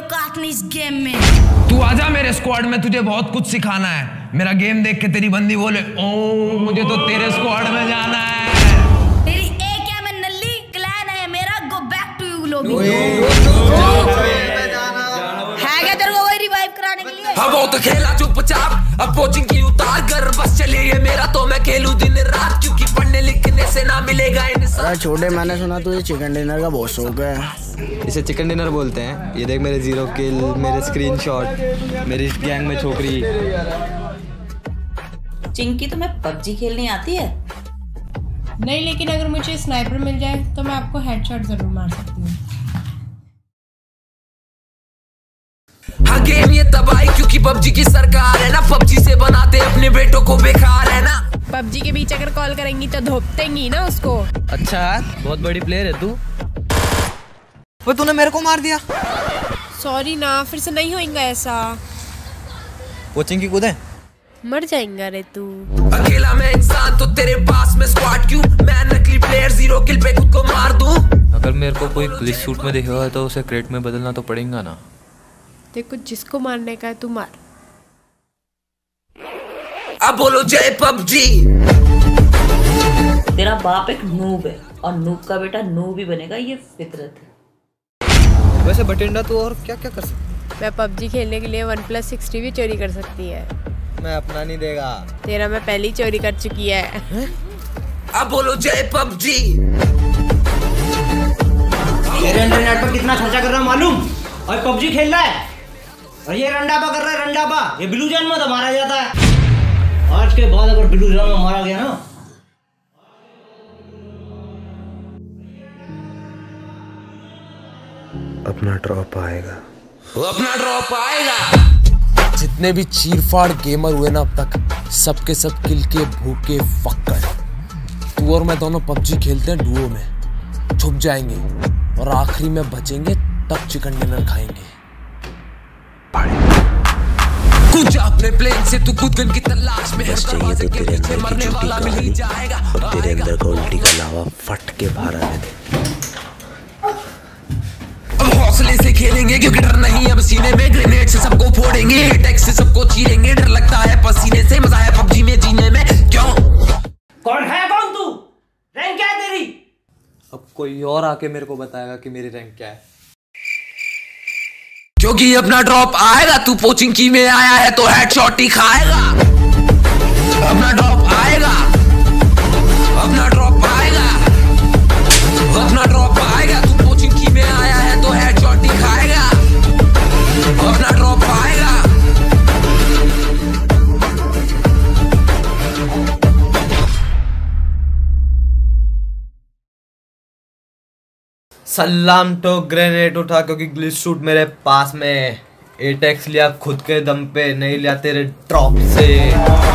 औकात नहीं इस गेम में। तू आजा मेरे स्क्वाड में, तुझे बहुत कुछ सिखाना है। मेरा गेम देख के तेरी बंदी बोले ओ मुझे तो तेरे स्क्वाड में जाना है। तेरी ए क्या मैं नल्ली, क्लैन है मेरा, go back to you lobby. है क्या तेरे को वही रिवाइव कराने के लिए? हाँ वो तो खेला चुपचाप, अब कोचिंग की उतार कर बस चले ये मेरा, तो मैं खेलूं दिन रात क्योंकि पढ़ने लिखने से ना मिलेगा इंसान। छोटे मैंने सुना तुझे चिकन डिनर का बहुत शौक है। इसे चिकन डिनर बोलते हैं। ये देख मेरे 0 किल, मेरे स्क्रीनशॉट, मेरी गैंग में छोकरी। चिंकी तुम्हें पबजी खेलनी आती है? नहीं, लेकिन अगर मुझे स्नाइपर मिल जाए तो मैं आपको हेडशॉट जरूर मार सकती हूँ। हाँ गेम ये तबाही क्योंकि पबजी की सरकार है ना, पबजी से बनाते अपने बेटों को बेकार है ना। पबजी के बीच अगर कॉल करेंगी तो धोपतेंगी ना उसको। अच्छा बहुत बड़ी प्लेयर है तू। वो तूने मेरे को मार दिया। सॉरी ना, फिर से नहीं होएगा ऐसा। कोचिंग की कूदे मर जाएगा रे तू। अकेला मैं इंसान तो तेरे पास में स्क्वाड क्यों, मैं नकली प्लेयर 0 किल पे खुद को मार दूं। अगर मेरे को कोई ग्लिच शूट में दिखेगा तो उसे क्रेट में बदलना तो पड़ेगा ना। देखो जिसको मारने का है तू मार। अब बोलो जय पबजी। तेरा बाप एक नूब है और नूब का बेटा नूब ही बनेगा, ये फितरत है। वैसे बटिंडा तू और क्या क्या कर सकती? मैं पबजी खेलने के लिए 1+60 भी चोरी कर सकती है। मैं अपना नहीं देगा। तेरा मैं पहले ही चोरी कर चुकी है। अब बोलो जय पबजी। तेरे इंटरनेट पर कितना खर्चा कर रहा है मालूम? और पबजी खेल रहा है और ये रंडापा कर रहा है। रंडापा ये ब्लू जान में तो मारा जाता है। आज के बाद अगर ब्लू जान में मारा गया ना, अपना ड्रॉप आएगा। अपना ड्रॉप आएगा। जितने भी चीरफाड़ गेमर हुए ना अब तक, सबके सब किल के भूखे फक्कर। तू और मैं दोनों पबजी खेलते हैं डुओ में, छुप जाएंगे और आखिरी में बचेंगे तब चिकन डिनर खाएंगे। कूद जा अपने प्लेन से, तू कूद गन की तलाश में है, दरवाजे के पीछे मरने वाला मिल ही जाएगा। तेरे अंदर का उल्टी का लावा फट के बाहर आने दे। अब हौसले से खेलेंगे क्योंकि डर नहीं अब सीने में, ग्रेनेड से सबको फोड़ेंगे, अटैक से सबको चीरेंगे। डर लगता है पसीने से, मजा है पबजी में जीने में। क्यों कौन है कौन तू? रैंक क्या है तेरी? अब कोई और आके मेरे को बताएगा कि मेरी रैंक क्या है। क्योंकि अपना ड्रॉप आएगा। तू कोचिंग की में आया है तो हेडशॉट ही खाएगा। अपना ड्रॉप आएगा, अपना ड्रॉप आएगा, अपना ड्रॉप आएगा। तू कोचिंग की में आया है तो हेडशॉट ही खाएगा। अपना ड्रॉप आएगा। सलाम तो ग्रेनेड उठा क्योंकि ग्लिच शूट मेरे पास में। एटेक्स लिया खुद के दम पे, नहीं लिया तेरे ड्रॉप से।